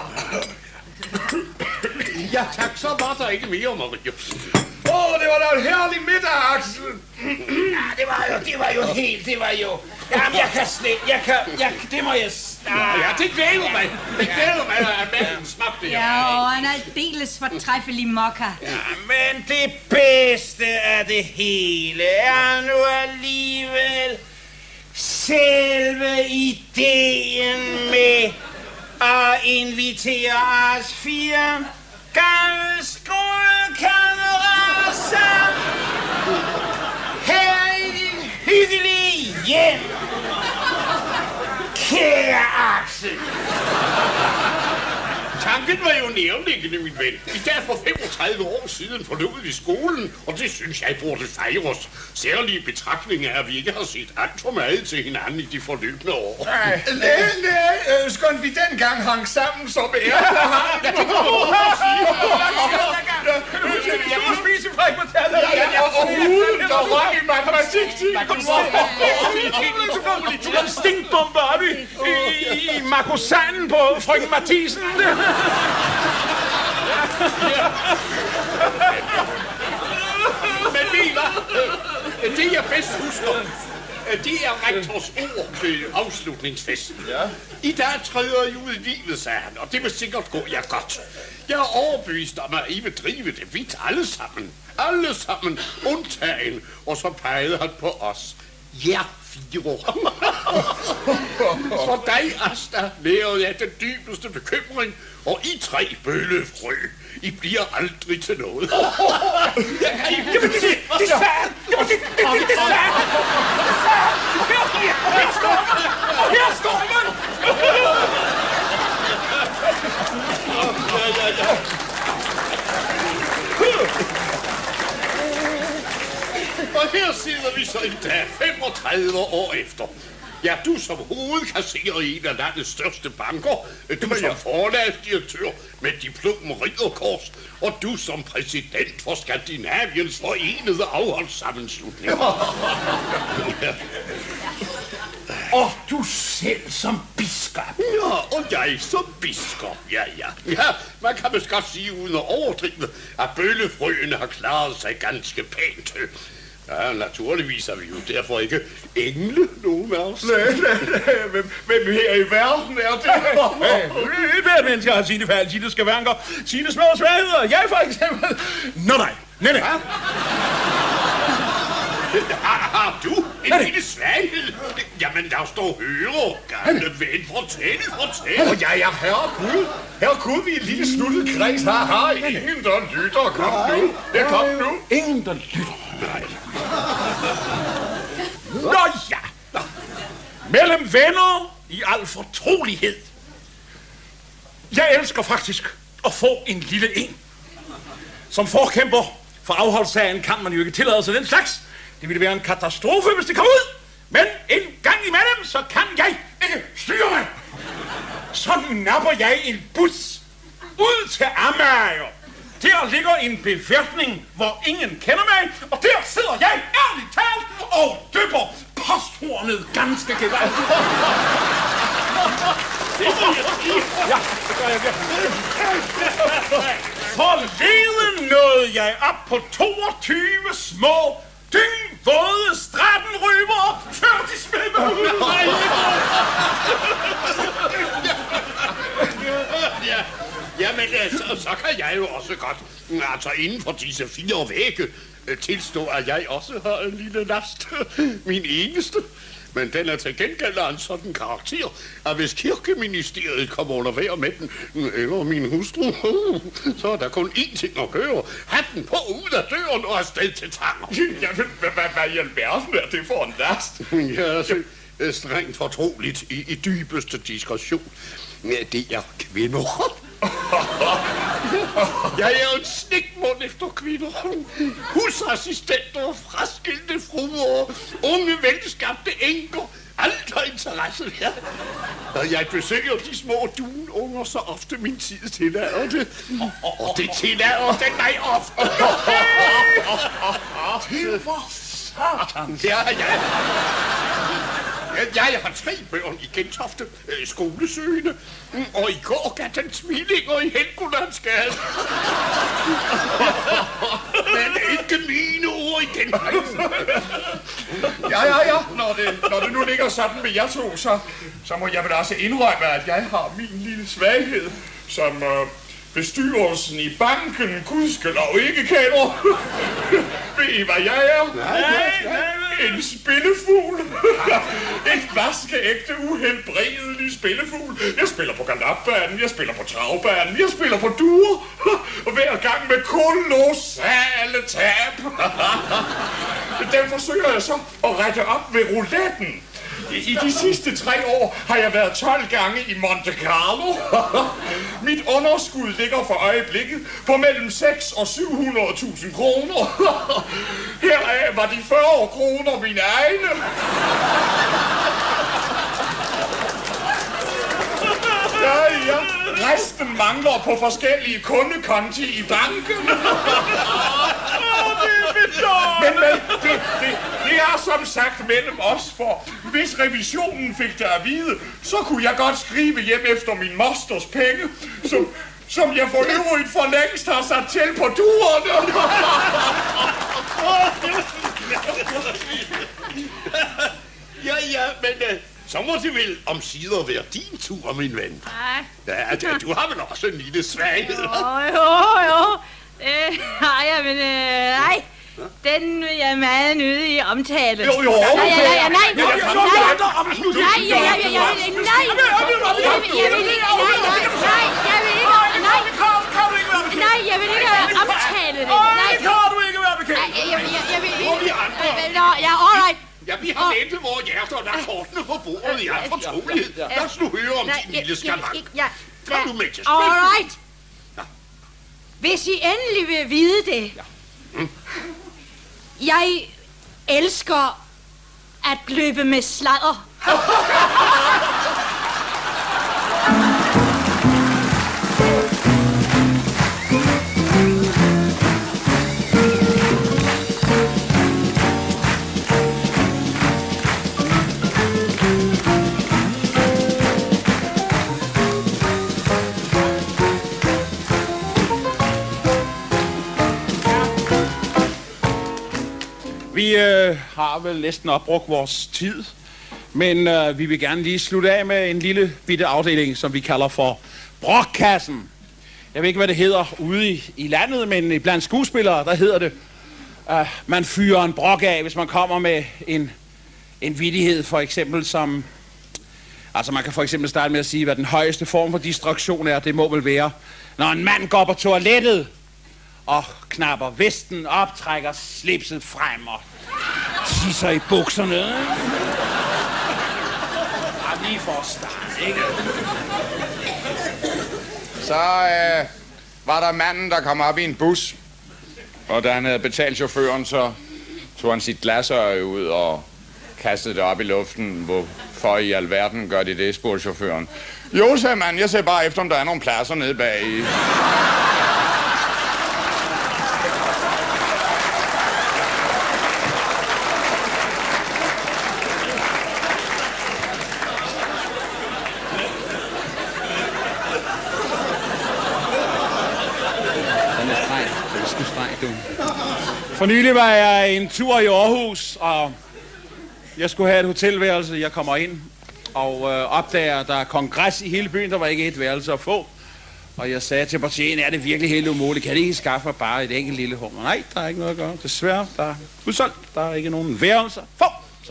[SPEAKER 10] Ja tak, så var der ikke mere, Marie. Åh, oh, det var da en herlig middag, Axel.
[SPEAKER 2] Ja, det var jo, det var jo helt, det var jo... Jamen, jeg kan slet, jeg kan, jeg, det må jeg...
[SPEAKER 10] Ah. Ja, det glæder mig. Det glæder mig, at maden smagte.
[SPEAKER 13] Ja, og en aldeles fortræffelig mokka.
[SPEAKER 2] Ja, men det bedste af det hele er nu alligevel selve ideen med at invitere os fire gamle skolekammerater sammen her i dit hyggelige hjem. Kære Axel.
[SPEAKER 10] Tanken var jo nærliggende, min ven. I dag for femogtredive år siden forlod vi skolen, og det synes jeg burde fejres. Særlige betragtninger er, at vi ikke har set alt for meget til hinanden i de forløbende år.
[SPEAKER 3] Nej, nej, nej. Skønt vi dengang hang sammen, så med ære.
[SPEAKER 10] Ja, det kommer du at sige.
[SPEAKER 3] Jeg må spise frikvartaler. Og uden der røg i matematik.
[SPEAKER 2] Du kan stinkbombe op i, i, i makosanen på frøken Mathisen.
[SPEAKER 10] Men Mila, det jeg bedst husker, det er rektors ord til afslutningsfesten. Ja. I dag træder I ud i livet, sagde han, og det vil sikkert gå jer godt. Jeg er overbevist om, at I vil drive det vidt alle sammen. Alle sammen, undtagen. Og så pegede han på os. Ja, fire. For dig, Asta, nærede jeg den dybeste bekymring, og I tre bøllefrø. I bliver aldrig til noget.
[SPEAKER 2] Jamen, det, det er svært.
[SPEAKER 10] Og her sidder vi så en dag femogtredive år efter. Ja, du som hovedkasserer i en af landets største banker, du som forlagsdirektør med diplom og ridderkors, og du som præsident for Skandinaviens forenede afholdssammenslutning. Ja.
[SPEAKER 14] Og du selv som biskop.
[SPEAKER 10] Ja, og jeg som biskop, ja, ja. Ja, man kan vist godt sige uden at overdrive, at bøllefrøene har klaret sig ganske pænt. Ja, naturligvis er vi jo derfor ikke engle, nogen af os.
[SPEAKER 14] Nej, nej, nej. Hvem, hvem her i verden er det?
[SPEAKER 15] Et hvert menneske har sine fald, sine skavanker, sine små svagheder. Jeg for eksempel. Nå nej, nej, nej.
[SPEAKER 10] Har du en lille svaghed? Jamen, der står hører, gamle ven. Fortæl, fortæl.
[SPEAKER 14] Åh, ja, ja, herre Gud. Herre Gud, vi er en lille snuttet kreds. Har, har ingen, der lytter. Kom nu. Ja, kom nu.
[SPEAKER 15] Ingen, der lytter.
[SPEAKER 10] Nej.
[SPEAKER 15] Nå ja. Mellem venner i al fortrolighed. Jeg elsker faktisk at få en lille en. Som forkæmper for afholdssagen kan man jo ikke tillade sig den slags. Det ville være en katastrofe, hvis det kom ud. Men en gang imellem, så kan jeg ikke styre mig. Så napper jeg en bus ud til Amager. Der ligger en befærdning, hvor ingen kender mig, og der sidder jeg ærligt talt og dypper posthornet ganske gevaldigt. Ja, det gør jeg virkelig. Forleden nåede jeg op på toogtyve små dyngvåde stratenrøbere, før de smed mig ud.
[SPEAKER 10] Ja, jamen, så, så kan jeg jo også godt, altså inden for disse fire vægge, tilstå, at jeg også har en lille last. Min eneste. Men den er til gengæld af en sådan karakter, at hvis kirkeministeriet kommer under vejr med den, eller min hustru, så er der kun én ting at gøre. Ha' den på ud af døren og afsted til Tanger.
[SPEAKER 14] Jamen, hvad i alverden er det for en last?
[SPEAKER 10] Ja, altså, strengt fortroligt i, i dybeste diskretion. Ja, det er kvinder. Jeg er jo en snikmund efter kvinder. Husassistenter, fraskilte fruer, unge velskabte enker. Alt har interesse her. Og jeg besøger de små dununger så ofte min tid tillader det. Og det tillader den mig ofte.
[SPEAKER 14] Det var satan.
[SPEAKER 10] Ja, ja. Jeg har tre børn i Gentofte, øh, skolesøgende, og i går gav den tvillinger i Helgolandsgade. Men ikke mine ord igen.
[SPEAKER 14] Ja, ja, ja. Når det, når det nu ligger sådan med jer to, så, så må jeg vel også indrømme, at jeg har min lille svaghed, som øh, bestyrelsen i banken gudskelov ikke kender. Ved I, hvad jeg er?
[SPEAKER 10] Nej, nej, nej.
[SPEAKER 14] En spillefugl. Et vaskeægte, uhelbredelig spillefugl. Jeg spiller på galopbanen, jeg spiller på travbanen, jeg spiller på duer. Og hver gang med kolossale tab. Den forsøger jeg så at rette op ved rouletten. I de sidste tre år har jeg været tolv gange i Monte Carlo. Mit underskud ligger for øjeblikket på mellem seks og syv hundrede tusind kroner. Heraf var de fyrre kroner mine egne. Ja, ja. Resten mangler på forskellige kundekonti i banken. Men, men det, det, det er som sagt mellem os, for hvis revisionen fik det at vide, så kunne jeg godt skrive hjem efter min mosters penge, som, som jeg for øvrigt for længst har sat til på duerne.
[SPEAKER 10] Ja, ja, men uh, så må det vel omsider være din tur, min ven.
[SPEAKER 13] Nej.
[SPEAKER 10] Ja, du, du har vel også en lille svaghed.
[SPEAKER 13] Jo, jo, jo. Det har jeg, men øh, nej. Den vil jeg meget nødig i omtale.
[SPEAKER 10] Jo, jo,
[SPEAKER 13] nej, nej, nej, nej, nej,
[SPEAKER 10] nej,
[SPEAKER 13] nej, nej, nej, jeg vil ikke, nej, jeg vil ikke, nej, jeg vil ikke, nej, jeg vil ikke omtale det. Nej,
[SPEAKER 15] kan du ikke være bekendt.
[SPEAKER 13] Nej, jeg vil ikke.
[SPEAKER 10] Hvor vi andre?
[SPEAKER 13] Nå, ja, all right.
[SPEAKER 10] Ja, vi har ventet vores hjerter og lagt kortene på bordet i al fortrolighed. Lad os nu høre om din lille skavank. Kom nu med til spil.
[SPEAKER 13] All right. Hvis I endelig vil vide det. Jeg elsker at løbe med sladder.
[SPEAKER 15] Vi øh, har vel næsten opbrugt vores tid, men øh, vi vil gerne lige slutte af med en lille bitte afdeling, som vi kalder for brokkassen. Jeg ved ikke, hvad det hedder ude i, i landet, men blandt skuespillere, der hedder det, øh, man fyrer en brok af, hvis man kommer med en, en vittighed, for eksempel som... Altså, man kan for eksempel starte med at sige, hvad den højeste form for distraktion er. Det må vel være, når en mand går på toilettet og knapper vesten op, trækker slipset frem og tisser i bukserne. Ja, lige for at starte, ikke?
[SPEAKER 3] Så øh, var der manden, der kom op i en bus, og da han havde betalt chaufføren, så tog han sit glasøje ud og kastede det op i luften. Hvorfor i alverden gør de det, spurgte chaufføren. Jo, sagde manden, jeg ser bare efter, om der er nogle pladser nede bag i.
[SPEAKER 15] For nylig var jeg en tur i Aarhus, og jeg skulle have et hotelværelse. Jeg kommer ind og øh, opdager, at der er kongres i hele byen. Der var ikke et værelse at få. Og jeg sagde til partiet, er det virkelig helt umuligt? Kan det ikke skaffe mig bare et enkelt lille hummer? Nej, der er ikke noget at gøre. Desværre, der er udsolgt. Der er ikke nogen værelser. Få! Så.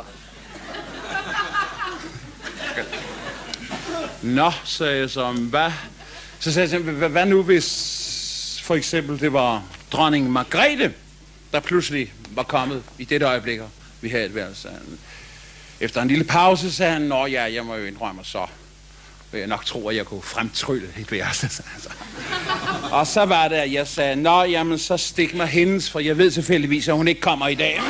[SPEAKER 15] Nå, sagde jeg så, hvad? Så sagde jeg, hvad, hvad nu hvis for eksempel det var dronning Margrethe, der pludselig var kommet i dette øjeblik, og vi havde et værelse. Efter en lille pause sagde han, nå ja, jeg må jo indrømme, så vil jeg nok tro, at jeg kunne fremtrylle et værelse. Og så var det, at jeg sagde, nå jamen, så stik mig hendes, for jeg ved tilfældigvis, at hun ikke kommer i dag.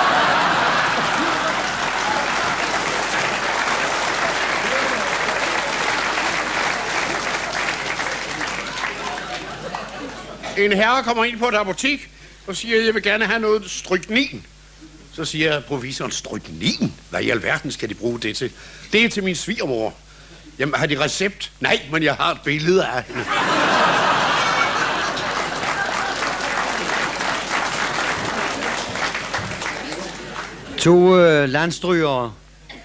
[SPEAKER 10] En herre kommer ind på et apotek og siger, at jeg vil gerne have noget stryknin. Så siger provisoren, stryknin? Hvad i alverden skal de bruge det til? Det er til min svigermor. Jamen, har de recept? Nej, men jeg har et billede af hende.
[SPEAKER 7] To øh, landstrygere,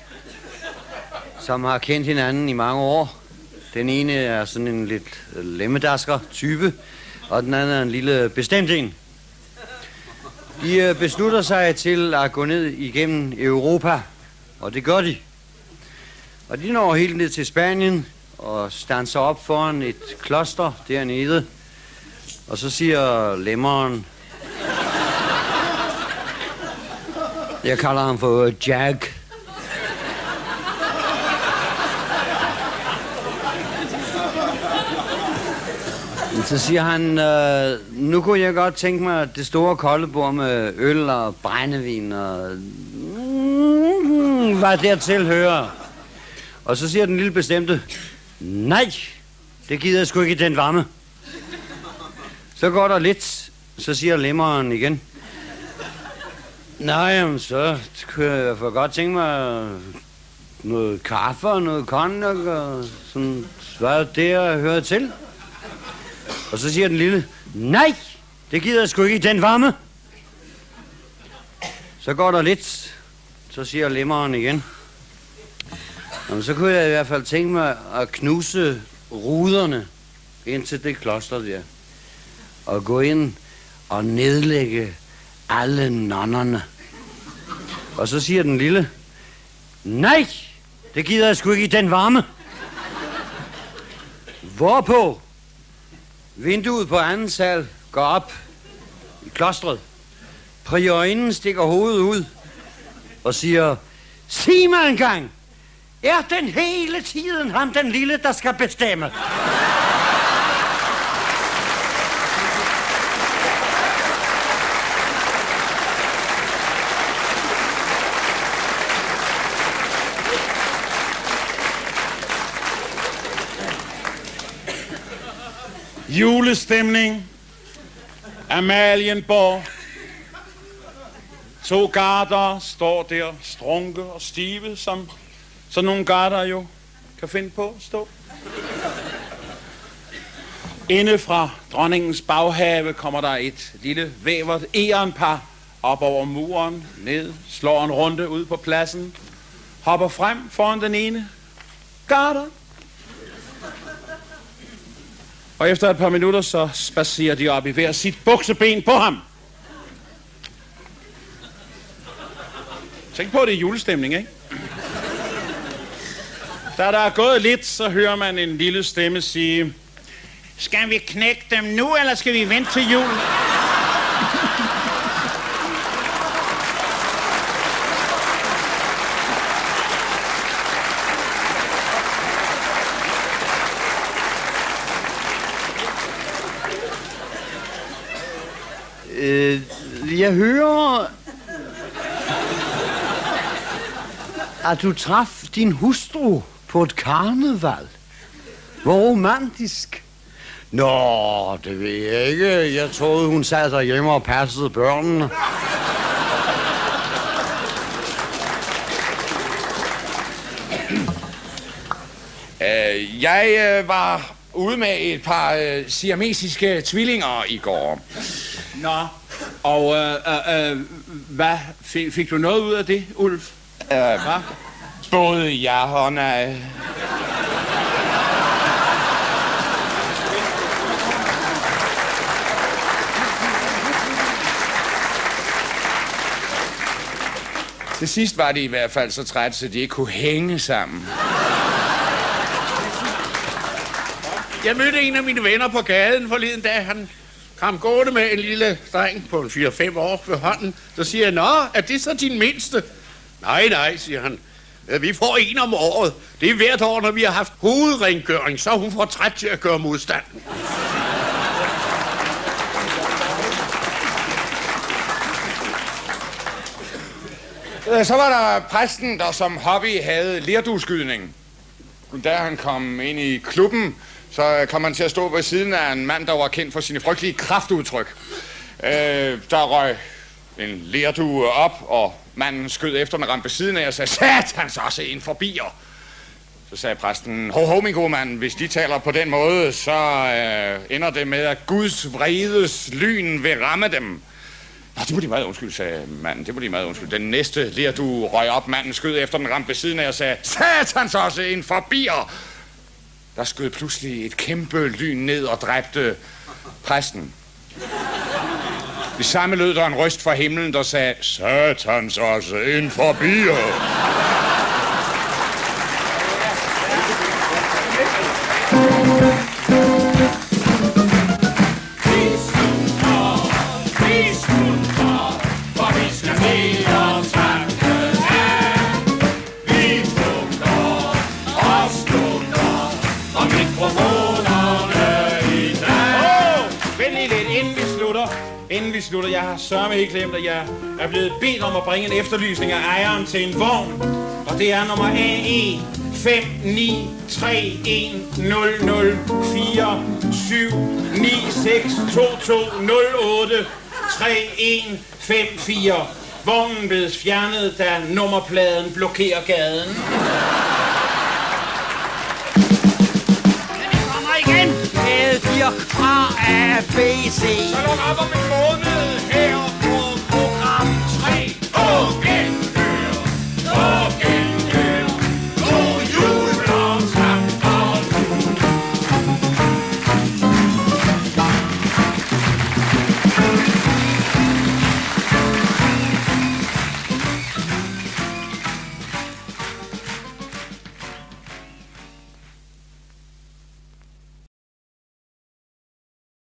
[SPEAKER 7] som har kendt hinanden i mange år. Den ene er sådan en lidt lemmedasker-type, og den anden er en lille bestemt en. De øh, beslutter sig til at gå ned igennem Europa, og det gør de. Og de når helt ned til Spanien og standser op foran et kloster dernede. Og så siger lemmeren, jeg kalder ham for Jack. Så siger han, øh, nu kunne jeg godt tænke mig det store koldebord med øl og brændevin og mm, hvad dertil hører. Og så siger den lille bestemte, nej, det gider jeg sgu ikke i den varme. Så går der lidt, så siger lemmeren igen, nej, jamen, så kunne jeg for godt tænke mig noget kaffe og noget cognac og sådan, hvad det jeg hører til. Og så siger den lille, nej, det gider jeg sgu ikke i den varme. Så går der lidt, så siger lemmeren igen, jamen, så kunne jeg i hvert fald tænke mig at knuse ruderne ind til det kloster der. Og gå ind og nedlægge alle nonnerne. Og så siger den lille, nej, det gider jeg sgu ikke i den varme. Hvorpå vinduet på anden sal går op i klostret. Priorinden stikker hovedet ud og siger, sig mig engang, er den hele tiden ham den lille, der skal bestemme?
[SPEAKER 2] Julestemning. Amalienborg. To garder står der, strunke og stive, som sådan nogle garder jo kan finde på at stå. Inde fra dronningens baghave kommer der et lille vævert erenpar op over muren, ned, slår en runde ud på pladsen, hopper frem foran den ene garder. Og efter et par minutter, så spacerer de op i hver sit bukseben på ham. Tænk på, at det er julestemning, ikke? Da der er gået lidt, så hører man en lille stemme sige: skal vi knække dem nu, eller skal vi vente til jul?
[SPEAKER 7] Øh, jeg hører, at du traf din hustru på et karneval. Hvor romantisk. Nå, det ved jeg ikke. Jeg troede, hun sad derhjemme og passede børnene.
[SPEAKER 3] Uh, jeg uh, var ude med et par uh, siamesiske tvillinger i går.
[SPEAKER 2] Nå, og uh, uh, uh, hvad fik, fik du noget ud af det, Ulf?
[SPEAKER 3] Uh, hvad? Både ja og nej. Til sidst var de i hvert fald så trætte, så de ikke kunne hænge sammen.
[SPEAKER 10] Jeg mødte en af mine venner på gaden forleden dag. Han kom gående med en lille dreng på en fire fem år ved hånden. Så siger jeg: nå, er det så din mindste? Nej, nej, siger han. Vi får en om året. Det er hvert år, når vi har haft hovedrengøring, så hun får træt til at gøre modstand.
[SPEAKER 3] Så var der præsten, der som hobby havde lerdueskydning. Da han kom ind i klubben, så kom han til at stå ved siden af en mand, der var kendt for sine frygtelige kraftudtryk. Øh, der røg en lerdue op, og manden skød efter den ramte ved siden af og sagde: satans også en forbier. Så sagde præsten: ho ho, min gode mand, hvis de taler på den måde, så øh, ender det med, at Guds vredes lyn vil ramme dem. Nå, det må de meget undskylde, sagde manden. Det må de meget undskylde. Den næste lerdue røg op, manden skød efter den ramte ved siden af og sagde: satans også en forbier. Der skød pludselig et kæmpe lyn ned og dræbte præsten. Det samme lød der en røst fra himlen, der sagde: satans også en forbier.
[SPEAKER 2] Inden vi slutter, jeg har sørme ikke glemt, at jeg er blevet bedt om at bringe en efterlysning af ejeren til en vogn. Og det er nummer A E fem ni tre en nul nul fire syv ni seks to to nul otte tre en fem fire. Vognen blev fjernet, da nummerpladen blokerer gaden.
[SPEAKER 7] Igen med Dirk fra A B C.
[SPEAKER 2] Så luk op om min